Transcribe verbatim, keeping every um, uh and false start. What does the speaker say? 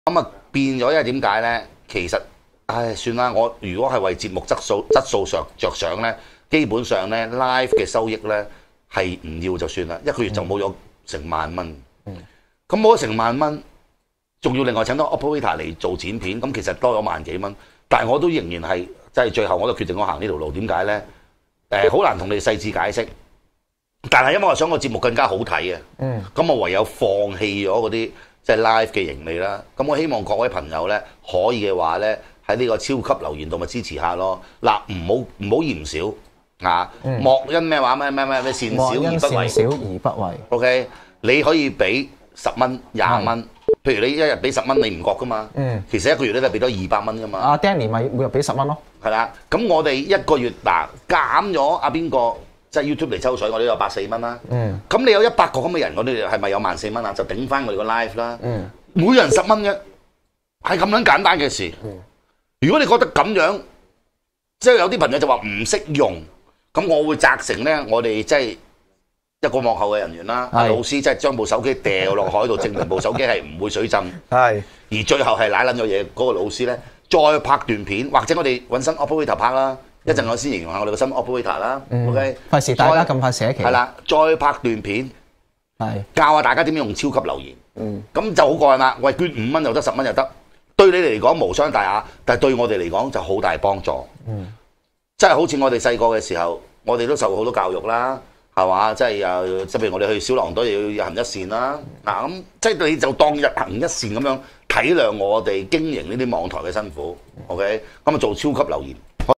咁啊變咗，因為點解咧？其實，唉，算啦。我如果係為節目質素質素上着想咧，基本上咧 live 嘅收益咧係唔要就算啦，一個月就冇咗成萬蚊。咁冇咗成萬蚊，仲要另外請多 operator 嚟做剪片，咁其實多咗萬幾蚊。但係我都仍然係，即係最後我都決定我行呢條路。點解咧？誒，好難同你細緻解釋。但係因為我想個節目更加好睇啊，咁我唯有放棄咗嗰啲即係 live 嘅盈利啦。咁我希望各位朋友咧可以嘅話咧喺呢個超級留言度咪支持下咯。嗱，唔好唔好嫌少啊！莫因咩話咩咩咩咩善小而不為， 善小而不為。 OK， 你可以俾十蚊、廿蚊，譬如你一日俾十蚊，你唔覺噶嘛？嗯，其實一個月咧都係俾多二百蚊噶嘛。 阿 Danny 咪每日俾十蚊咯。 係啦，咁我哋一個月嗱減咗阿邊個？即係 YouTube 嚟抽水，我哋有百四蚊啦。嗯，咁你有一百個咁嘅人，我哋係咪有萬四蚊啊？就頂翻我哋個 live 啦。嗯，每人十蚊嘅，係咁樣簡單嘅事。嗯，如果你覺得咁樣，即係有啲朋友就話唔識用，咁我會責成咧，我哋即係一個幕後嘅人員啦，老師即係將部手機掉落海度，證明部手機係唔會水浸。係，而最後係瀨撚咗嘢，嗰個老師咧再拍段片，或者我哋揾新 operator 拍啦。一陣我先形容下我哋個新 operator 啦、嗯、，OK？ 費事大家咁快寫期。 係啦，再拍段片，係教下大家點樣用超級留言。嗯，咁就好過癮啦。喂，捐五蚊又得，十蚊又得，對你嚟講無傷大雅，但係對我哋嚟講就好大幫助。嗯，即係好似我哋細個嘅時候，我哋都受過好多教育啦，係嘛？即係又即係譬如我哋去小狼隊又要日行一善啦。嗱咁，即係你就當日行一善咁樣體諒我哋經營呢啲網台嘅辛苦。OK？咁啊做超級留言。